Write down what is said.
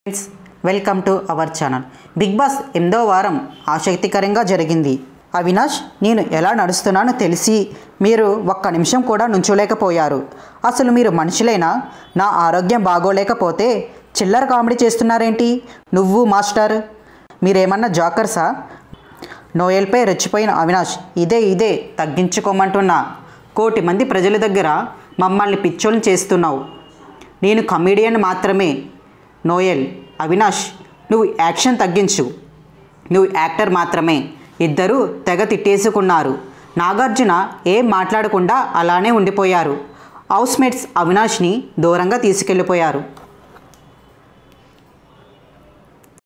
Friends welcome to our channel. Bigg Boss 8వ వారం ఆసక్తికరంగా జరిగింది. అవినాష్, నేను ఎలా నడుస్తున్నానో తెలిసి మీరు ఒక్క నిమిషం కూడా నుంచోలేకపోయారు. అసలు మీరు మనుషులైనా? నా ఆరోగ్యం బాగోలేకపోతే చిల్లర కామెడీ చేస్తున్నారేంటి? నువ్వు మాస్టర్ మీరేమన్నా జాకర్సా? నోయల్పై రెచ్చిపోయిన అవినాష్ ఇదే తగ్గించుకోమంటున్నా. 1 కోటి మంది ప్రజల దగ్గర మమ్మల్ని పిచ్చోళ్ళని చేస్తున్నావు. నేను కమీడియన్ మాత్రమే. నోయల్, అవినాష్, నువ్వు యాక్షన్ తగ్గించు. నువ్వు యాక్టర్ మాత్రమే. ఇద్దరూ తెగ తిట్టేసుకున్నారు. నాగార్జున ఏం మాట్లాడకుండా అలానే ఉండిపోయారు. హౌస్మేట్స్ అవినాష్ని దూరంగా తీసుకెళ్ళిపోయారు.